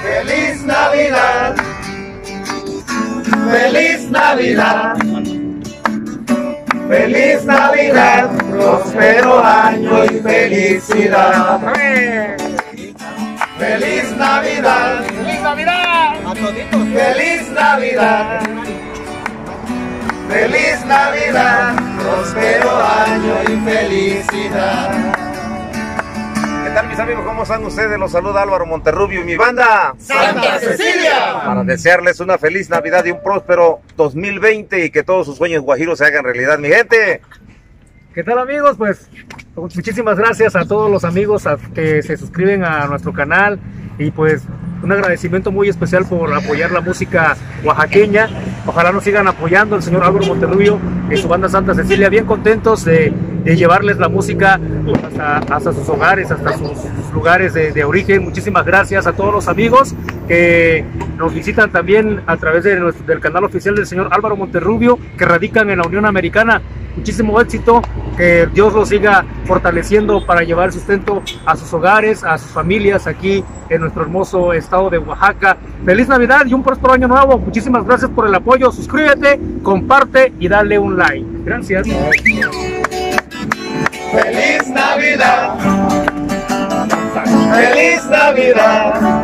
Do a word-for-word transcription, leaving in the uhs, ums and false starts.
Feliz Navidad, feliz Navidad, feliz Navidad, próspero año y felicidad. Feliz Navidad, ¡Feliz Navidad! a toditos. Feliz Navidad, feliz Navidad, próspero año y felicidad. ¿Qué tal, mis amigos? ¿Cómo están ustedes? Los saluda Álvaro Monterrubio y mi banda Santa Cecilia. para desearles una feliz Navidad y un próspero dos mil veinte y que todos sus sueños guajiros se hagan realidad, mi gente. ¿Qué tal, amigos? Pues muchísimas gracias a todos los amigos a, que se suscriben a nuestro canal y pues un agradecimiento muy especial por apoyar la música oaxaqueña. Ojalá nos sigan apoyando el señor Álvaro Monterrubio y su banda Santa Cecilia, bien contentos de, de llevarles la música hasta, hasta sus hogares, hasta sus, sus lugares de, de origen. Muchísimas gracias a todos los amigos que nos visitan también a través de nuestro, del canal oficial del señor Álvaro Monterrubio, que radican en la Unión Americana. Muchísimo éxito, que Dios los siga fortaleciendo para llevar sustento a sus hogares, a sus familias aquí en nuestro hermoso estado de Oaxaca. Feliz Navidad y un próspero año nuevo. Muchísimas gracias por el apoyo. Suscríbete, comparte y dale un like. Gracias. Feliz Navidad, feliz Navidad,